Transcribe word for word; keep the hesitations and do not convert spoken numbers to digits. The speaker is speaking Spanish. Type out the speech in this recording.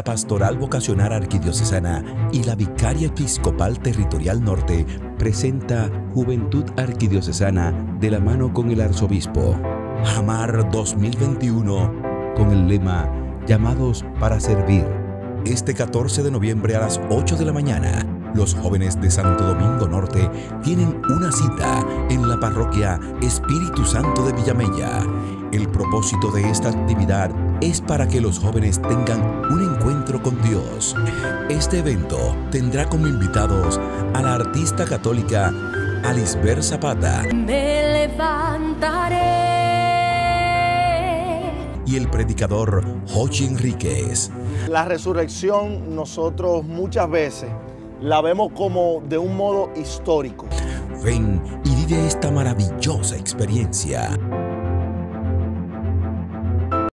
la Pastoral Vocacional Arquidiocesana y la Vicaria Episcopal Territorial Norte presenta Juventud Arquidiocesana de la mano con el Arzobispo. Jamar dos mil veintiuno, con el lema Llamados para Servir. Este catorce de noviembre a las ocho de la mañana, los jóvenes de Santo Domingo Norte tienen una cita en la parroquia Espíritu Santo de Villamella. El propósito de esta actividad es para que los jóvenes tengan un encuentro con Dios. Este evento tendrá como invitados a la artista católica Alisber Zapata. Me levantaré. Y el predicador Jochi Enríquez. La resurrección nosotros muchas veces la vemos como de un modo histórico. Ven y vive esta maravillosa experiencia.